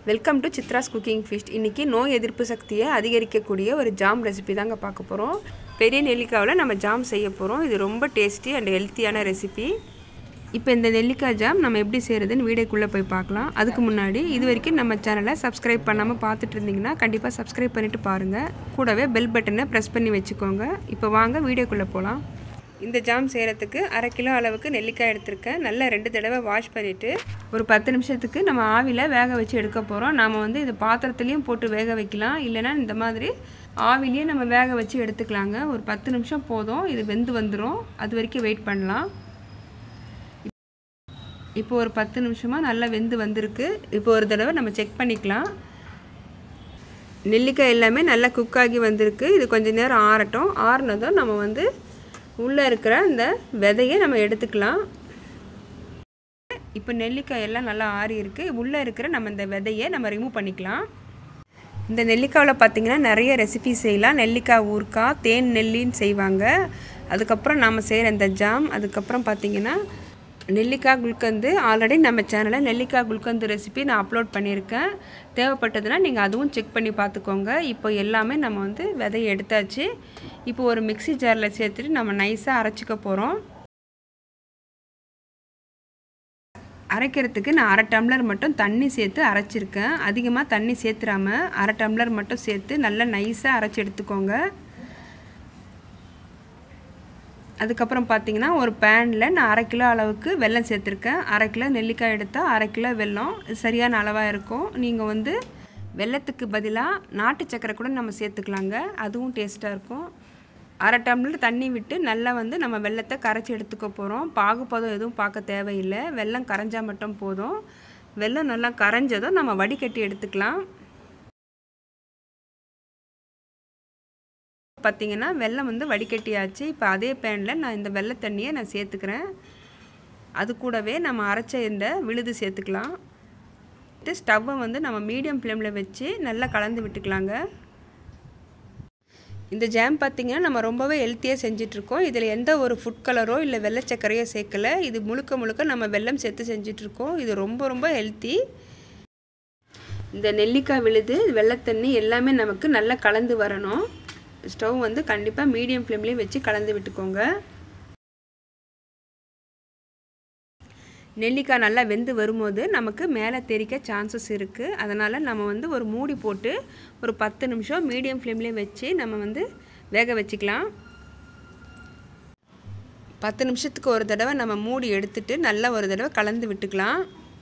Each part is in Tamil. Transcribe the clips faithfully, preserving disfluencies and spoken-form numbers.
Welcome to Chitra's cooking feast. இன்றைக்கி நோய் எதிர்ப்பு சக்தியை அதிகரிக்கக்கூடிய ஒரு ஜாம் ரெசிபி தாங்க பார்க்க போகிறோம். பெரிய நெல்லிக்காவில் நம்ம ஜாம் செய்ய போகிறோம். இது ரொம்ப டேஸ்டி அண்ட் ஹெல்த்தியான ரெசிபி. இப்போ இந்த நெல்லிக்காய் ஜாம் நம்ம எப்படி செய்கிறதுன்னு வீடியோக்குள்ளே போய் பார்க்கலாம். அதுக்கு முன்னாடி இது வரைக்கும் நம்ம சேனலை சப்ஸ்கிரைப் பண்ணாமல் பார்த்துட்டு இருந்தீங்கன்னா கண்டிப்பாக சப்ஸ்கிரைப் பண்ணிவிட்டு பாருங்கள். கூடவே பெல் பட்டனை ப்ரெஸ் பண்ணி வச்சுக்கோங்க. இப்போ வாங்க வீடியோக்குள்ளே போகலாம். இந்த ஜாம் செய்கிறதுக்கு அரை கிலோ அளவுக்கு நெல்லிக்காய் எடுத்திருக்கேன். நல்லா ரெண்டு தடவை வாஷ் பண்ணிவிட்டு ஒரு பத்து நிமிஷத்துக்கு நம்ம ஆவியில் வேக வச்சு எடுக்க போகிறோம். நாம் வந்து இது பாத்திரத்துலேயும் போட்டு வேக வைக்கலாம், இல்லைனா இந்த மாதிரி ஆவிலேயே நம்ம வேக வச்சு எடுத்துக்கலாங்க. ஒரு பத்து நிமிஷம் போதும், இது வெந்து வந்துடும். அது வரைக்கும் வெயிட் பண்ணலாம். இப்போ ஒரு பத்து நிமிஷமாக நல்லா வெந்து வந்திருக்கு. இப்போ ஒரு தடவை நம்ம செக் பண்ணிக்கலாம். நெல்லிக்காய் எல்லாமே நல்லா குக்காகி வந்திருக்கு. இது கொஞ்சம் நேரம் ஆறட்டும். ஆறுனதும் நம்ம வந்து உள்ளே இருக்கிற இந்த விதையை நம்ம எடுத்துக்கலாம். இப்போ நெல்லிக்காய் எல்லாம் நல்லா ஆறி இருக்குது. உள்ளே இருக்கிற நம்ம இந்த விதையை நம்ம ரிமூவ் பண்ணிக்கலாம். இந்த நெல்லிக்காயில் பார்த்திங்கன்னா நிறைய ரெசிபி செய்யலாம். நெல்லிக்காய் ஊறுக்காய், தேன் நெல்லின்னு செய்வாங்க. அதுக்கப்புறம் நம்ம செய்கிற இந்த ஜாம், அதுக்கப்புறம் பார்த்திங்கன்னா நெல்லிக்காய் குல்கந்து. ஆல்ரெடி நம்ம சேனலில் நெல்லிக்காய் குல்கந்து ரெசிபி நான் அப்லோட் பண்ணியிருக்கேன். தேவைப்பட்டதுன்னா நீங்கள் அதுவும் செக் பண்ணி பார்த்துக்கோங்க. இப்போ எல்லாமே நம்ம வந்து விதையை எடுத்தாச்சு. இப்போ ஒரு மிக்சி ஜாரில் சேர்த்துட்டு நம்ம நைஸாக அரைச்சிக்க போகிறோம். அரைக்கிறதுக்கு நான் அரை டம்ளர் மட்டும் தண்ணி சேர்த்து அரைச்சிருக்கேன். அதிகமாக தண்ணி சேர்த்துறாமல் அரை டம்ளர் மட்டும் சேர்த்து நல்லா நைஸாக அரைச்சி எடுத்துக்கோங்க. அதுக்கப்புறம் பார்த்திங்கன்னா ஒரு பேனில் நான் அரை கிலோ அளவுக்கு வெல்லம் சேர்த்துருக்கேன். அரை கிலோ நெல்லிக்காய் எடுத்தால் அரை கிலோ வெல்லம் சரியான அளவாக இருக்கும். நீங்கள் வந்து வெல்லத்துக்கு பதிலாக நாட்டு சக்கரை கூட நம்ம சேர்த்துக்கலாங்க, அதுவும் டேஸ்ட்டாக இருக்கும். அரை டம்ளர் தண்ணி விட்டு நல்லா வந்து நம்ம வெல்லத்தை கரைச்சி எடுத்துக்க போகிறோம். பாகுபதம் எதுவும் பார்க்க தேவையில்லை, வெல்லம் கரைஞ்சால் மட்டும் போதும். வெல்லம் நல்லா கரைஞ்சதும் நம்ம வடிகட்டி எடுத்துக்கலாம். பார்த்திங்கன்னா வெல்லம் வந்து வடிகட்டியாச்சு. இப்போ அதே பேனில் நான் இந்த வெல்ல தண்ணியை நான் சேர்த்துக்கிறேன். அது கூடவே நம்ம அரைச்ச இந்த விழுது சேர்த்துக்கலாம். ஸ்டவ்வை வந்து நம்ம மீடியம் ஃப்ளேமில் வச்சு நல்லா கலந்து விட்டுக்கலாங்க. இந்த ஜாம் பார்த்திங்கன்னா நம்ம ரொம்பவே ஹெல்த்தியாக செஞ்சிட்ருக்கோம். இதில் எந்த ஒரு ஃபுட் கலரோ இல்லை வெள்ளை சர்க்கரையோ சேர்க்கலை. இது முழுக்க முழுக்க நம்ம வெல்லம் சேர்த்து செஞ்சிட்ருக்கோம். இது ரொம்ப ரொம்ப ஹெல்த்தி. இந்த நெல்லிக்காய் விழுது, வெள்ளைத்தண்ணி எல்லாமே நமக்கு நல்லா கலந்து வரணும். ஸ்டவ் வந்து கண்டிப்பாக மீடியம் ஃப்ளேம்லேயே வச்சு கலந்து விட்டுக்கோங்க. நெல்லிக்காய் நல்லா வெந்து வரும்போது நமக்கு மேலே தெறிக்க சான்சஸ் இருக்குது. அதனால் நம்ம வந்து ஒரு மூடி போட்டு ஒரு பத்து நிமிஷம் மீடியம் ஃப்ளேம்லேயே வச்சு நம்ம வந்து வேக வச்சுக்கலாம். பத்து நிமிஷத்துக்கு ஒரு தடவை நம்ம மூடி எடுத்துட்டு நல்லா ஒரு தடவை கலந்து விட்டுக்கலாம்.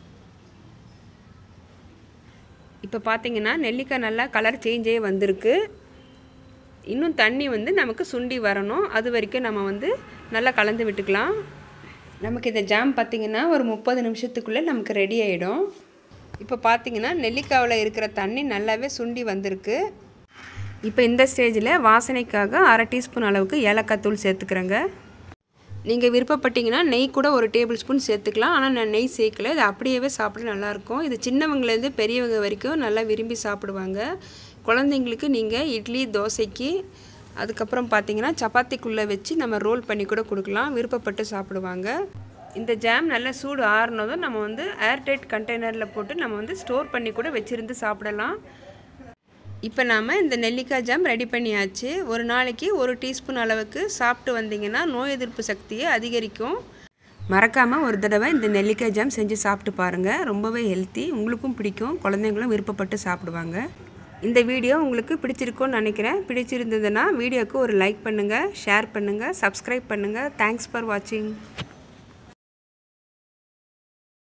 இப்போ பார்த்திங்கன்னா நெல்லிக்காய் நல்லா கலர் சேஞ்சே வந்திருக்கு. இன்னும் தண்ணி வந்து நமக்கு சுண்டி வரணும். அது வரைக்கும் நம்ம வந்து நல்லா கலந்து விட்டுக்கலாம். நமக்கு இந்த ஜாம் பார்த்திங்கன்னா ஒரு முப்பது நிமிஷத்துக்குள்ளே நமக்கு ரெடி ஆகிடும். இப்போ பார்த்திங்கன்னா நெல்லிக்காவில் இருக்கிற தண்ணி நல்லாவே சுண்டி வந்திருக்கு. இப்போ இந்த ஸ்டேஜில் வாசனைக்காக அரை டீஸ்பூன் அளவுக்கு ஏலக்காய் தூள் சேர்த்துக்கிறேங்க. நீங்கள் விருப்பப்பட்டீங்கன்னா நெய் கூட ஒரு டேபிள் ஸ்பூன் சேர்த்துக்கலாம். ஆனால் நான் நெய் சேர்க்கலை. இது அப்படியே சாப்பிட நல்லாயிருக்கும். இது சின்னவங்கலேருந்து பெரியவங்க வரைக்கும் நல்லா விரும்பி சாப்பிடுவாங்க. குழந்தைங்களுக்கு நீங்கள் இட்லி, தோசைக்கு, அதுக்கப்புறம் பார்த்திங்கன்னா சப்பாத்திக்குள்ளே வச்சு நம்ம ரோல் பண்ணி கூட கொடுக்கலாம். விருப்பப்பட்டு சாப்பிடுவாங்க. இந்த ஜாம் நல்லா சூடு ஆறுனதும் நம்ம வந்து ஏர்டைட் கண்டெய்னரில் போட்டு நம்ம வந்து ஸ்டோர் பண்ணி கூட வச்சுருந்து சாப்பிடலாம். இப்போ நாம் இந்த நெல்லிக்காய் ஜாம் ரெடி பண்ணியாச்சு. ஒரு நாளைக்கு ஒரு டீஸ்பூன் அளவுக்கு சாப்பிட்டு வந்தீங்கன்னா நோய் எதிர்ப்பு சக்தியை அதிகரிக்கும். மறக்காமல் ஒரு தடவை இந்த நெல்லிக்காய் ஜாம் செஞ்சு சாப்பிட்டு பாருங்கள். ரொம்பவே ஹெல்த்தி, உங்களுக்கும் பிடிக்கும், குழந்தைங்களும் விருப்பப்பட்டு சாப்பிடுவாங்க. இந்த வீடியோ உங்களுக்கு பிடிச்சிருக்கும்னு நினைக்கிறேன். பிடிச்சிருந்ததுன்னா வீடியோவுக்கு ஒரு லைக் பண்ணுங்கள், ஷேர் பண்ணுங்கள், சப்ஸ்கிரைப் பண்ணுங்கள். தேங்க்ஸ் ஃபார் வாட்சிங்.